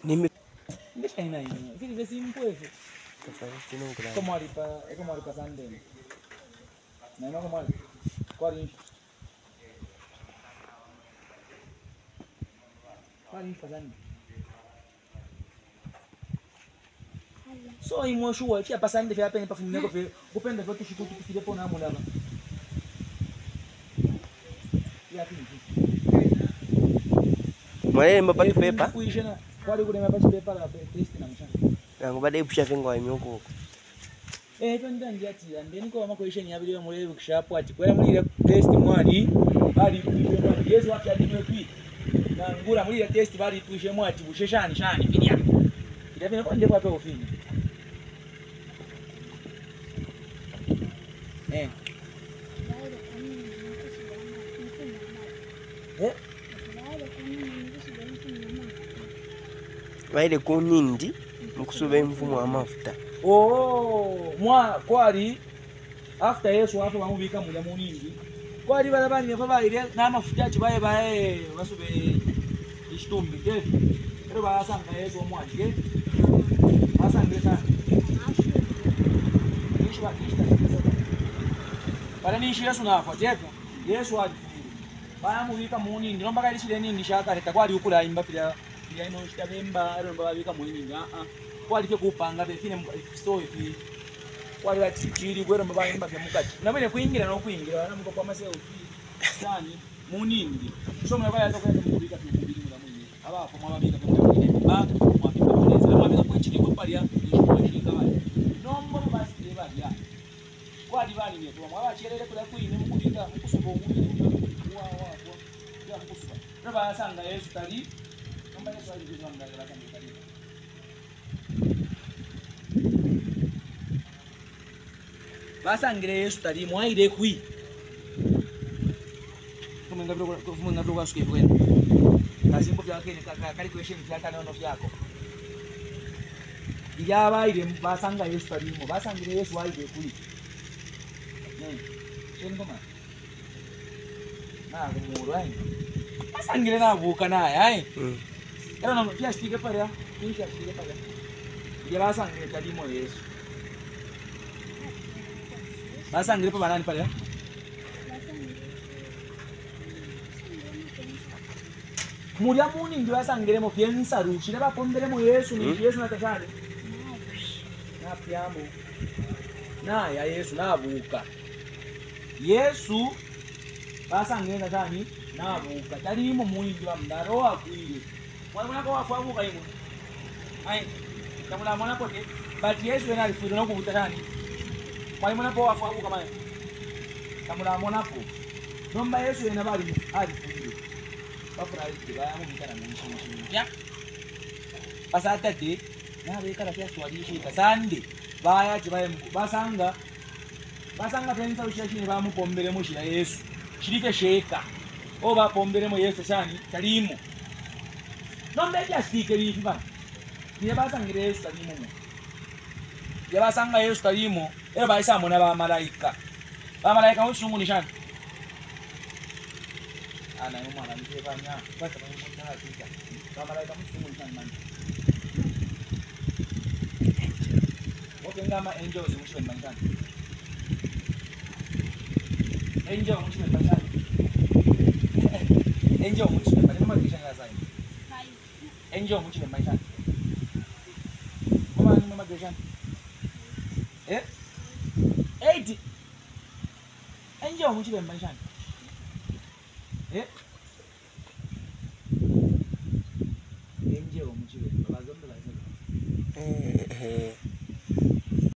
Nime Deixa aí, né? Queria ver se me põe. Como ali para. É como ali para Sandem. Não é como ali. Quarinho. Quarinho para Sandem. So, imo sure. Fia para Sandem, fia pena para fumar. Vou pena ver que chico que filha por na mulher. Fia fim. Mwae mbapati pepa. Kuishena. Kwali kule mbapati pepa la test na mchana. Ngubade pusha fingwa imyoko. Twende njati andeni ko amakoisheni yabiri muri workshop ati kwera muri test mwadi bali kuishe mwadi Yesu wapi adimwe kwi na ngura muri test bali kuishe mwadi busheshani shani finia idafine kwa ndipo ape ofini Waile kunindi mukusube mfumo wa mafuta. Mwa kwali after Yesu wafu bamubika mulya munindi kwali balabani ne baba ile na mafuta kibaye bae basube ishitumbi kefu ero basanga Yesu omwaji ke basanga sana ishwa bala ni Yesu nafa jefu Yesu ali bamubika munindi nomba kali shile nindi shaka leta kwali ukula imba pila ino shitabemba ero nomba babika munindi kwali ke kupanga befine so ifi kwali batchiri kwero mbaba imba ke mukati nabene kuingira no kuingira bana muko kwa maseo sani munindi so mwe baya tokwenda mubika tubiri mula munyi abapo mwabika ke mukati ba mwafika kuneza mwabika kuchiri ko pali ya shika bali nombo basi bali ya kwali bali ne kwa mwabachelele kula kuine mukubika mukusubo munyi wa ya mukusuba naba sanga Yesu tali nomba Yesu ali kuzanga la kama tali basangire Yesu tali mwaire kwi kumenga bro kwa suke kwenda kazimbo byake kali question byaka nono byako ijaba ile basanga Yesu tali mo basangire Yesu waire kwi ngoma na umurai basangire na buka naye ai era no pia stike pale ya pia stike pale ijaba basangire tali mo Yesu basangire pa banani pale mulya muni ndio basangire mo piensa rushira bapombere mo Yesu ni Yesu natashale na piamo na ya Yesu na buka Yesu basangire natani na buka talimo muni ndio mdaro akwire mwana ko wafabuka imo ai kamula mwana pote but Yesu ena alifudo no kubutani mwalimu napo wafabu kama kamula monapo nomba Yesu ena bali alifundo bafura baya mu bitana n'ishinja ya basata de na beka rafia swali shi kasande baya jibaye basanga pensa ushashini ba mu pombere mu shira Yesu shirike sheka oba pombere mu Yesu shani talimo nomba ya stike lifi ba ni basangire Yesu talimo mu ya basanga Yesu talimo ero baisa mona ba malaika musungu ni shani ana yuma na mtefanya bata ba mona hakika ba malaika musungu ni shani man wotenga ma angels mushibe manjani angel mushibe manjani angel mushibe manjani mama kishanga sai angel mushibe manjani mama kishanga 80 angel mushibe manjani angel mushibe bazombe bazombe